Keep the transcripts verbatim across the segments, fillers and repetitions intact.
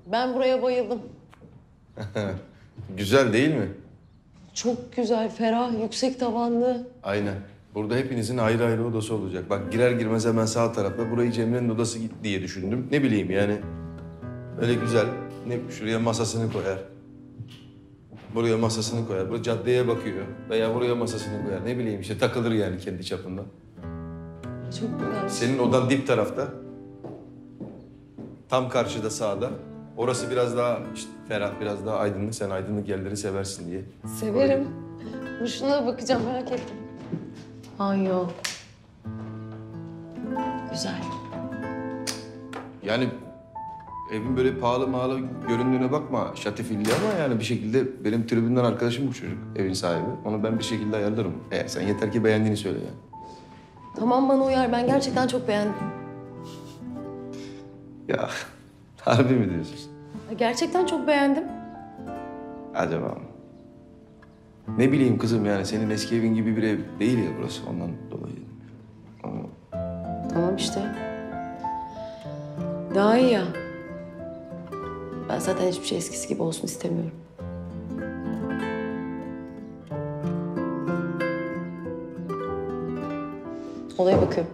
Ben buraya bayıldım. Güzel değil mi? Çok güzel, ferah, yüksek tavanlı. Aynen. Burada hepinizin ayrı ayrı odası olacak. Bak girer girmez hemen sağ tarafta burayı Cemre'nin odası diye düşündüm. Ne bileyim yani. Öyle güzel. Ne şuraya masasını koyar. Buraya masasını koyar. Buraya caddeye bakıyor. Veya buraya masasını koyar. Ne bileyim işte takılır yani kendi çapında. Çok güzel. Senin odan dip tarafta. Tam karşıda sağda. Orası biraz daha işte ferah, biraz daha aydınlık. Sen aydınlık yerleri seversin diye. Severim. Dur şuna bakacağım, merak ettim. Banyo. Güzel. Yani evin böyle pahalı mağalı göründüğüne bakma şatifilli ama yani bir şekilde benim tribünden arkadaşım bu çocuk, evin sahibi. Onu ben bir şekilde ayarlarım. Eğer sen yeter ki beğendiğini söyle yani. Tamam, bana uyar. Ben gerçekten çok beğendim. Ya harbi mi diyorsun? Gerçekten çok beğendim. Acaba mı? Ne bileyim kızım yani senin eski evin gibi bir ev değil ya burası ondan dolayı. Ama Tamam işte. Daha iyi ya. Ben zaten hiçbir şey eskisi gibi olsun istemiyorum. Olaya bakıyorum.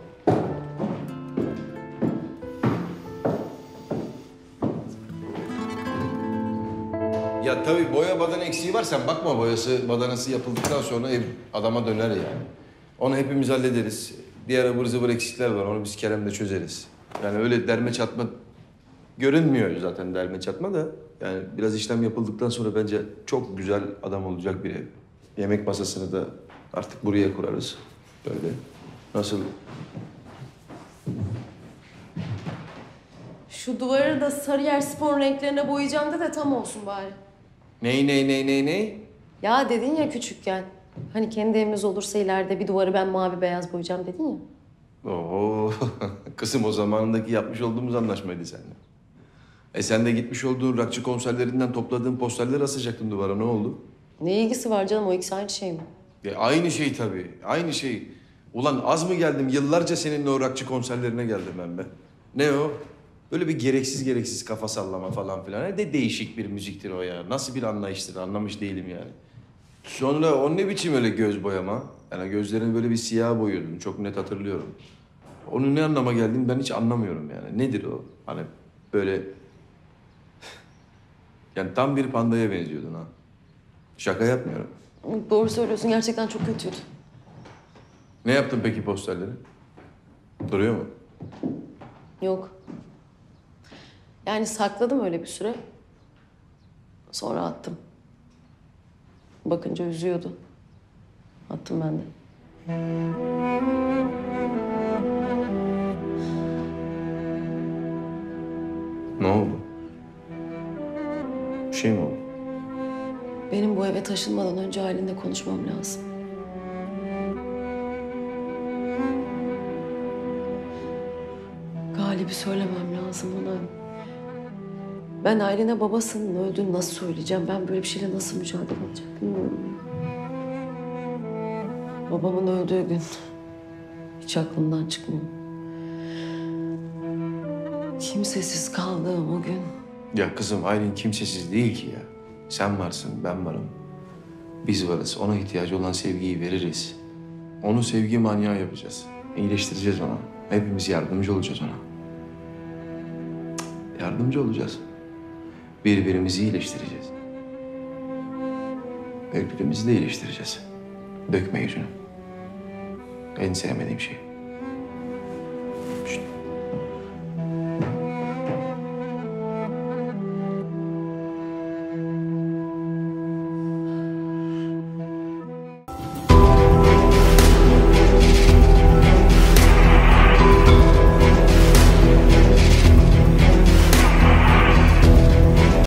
Ya tabii boya badana eksiği var sen bakma boyası badanası yapıldıktan sonra ev adama döner yani. Onu hepimiz hallederiz. Diğer ıvır zıvır eksikler var onu biz Kerem'le çözeriz. Yani öyle derme çatma görünmüyor zaten derme çatma da. Yani biraz işlem yapıldıktan sonra bence çok güzel adam olacak bir ev. Yemek masasını da artık buraya kurarız. Böyle. Nasıl? Şu duvarı da Sarıyer Spor renklerine boyayacağım da da tam olsun bari. Ney ney ney ney ney? Ya dedin ya küçükken. Hani kendi evimiz olursa ileride bir duvarı ben mavi beyaz boyayacağım dedin ya. Oo, kızım o zamanındaki yapmış olduğumuz anlaşmaydı seninle. E sen de gitmiş olduğun rockçı konserlerinden topladığın posterleri asacaktın duvara. Ne oldu? Ne ilgisi var canım? O ikisi aynı şey mi? E aynı şey tabii. Aynı şey. Ulan az mı geldim? Yıllarca seninle o rockçı konserlerine geldim ben be. Ne o? Böyle bir gereksiz gereksiz kafa sallama falan filan. Ne de değişik bir müziktir o ya. Nasıl bir anlayıştır anlamış değilim yani. Sonra o ne biçim öyle göz boyama? Yani gözlerini böyle bir siyah boyuyordun. Çok net hatırlıyorum. Onun ne anlama geldiğini ben hiç anlamıyorum yani. Nedir o? Hani böyle... Yani tam bir pandaya benziyordun ha. Şaka yapmıyorum. Doğru söylüyorsun. Gerçekten çok kötüydü. Ne yaptın peki posterleri? Duruyor mu? Yok. Yani sakladım öyle bir süre. Sonra attım. Bakınca üzüyordu. Attım ben de. Ne oldu? Bir şey mi oldu? Benim bu eve taşınmadan önce Aylin'le konuşmam lazım. Galip'i söylemem lazım ona. Ben Aylin'e babasının öldüğünü nasıl söyleyeceğim? Ben böyle bir şeyle nasıl mücadele edeceğim bilmiyorum. Babamın öldüğü gün hiç aklımdan çıkmıyor. Kimsesiz kaldığım o gün. Ya kızım Aylin kimsesiz değil ki ya. Sen varsın, ben varım. Biz varız. Ona ihtiyacı olan sevgiyi veririz. Onu sevgi manyağı yapacağız. İyileştireceğiz ona. Hepimiz yardımcı olacağız ona. Cık, Yardımcı olacağız. Birbirimizi iyileştireceğiz. Birbirimizi de iyileştireceğiz. Dökme yüzünü. En sevmediğim şey.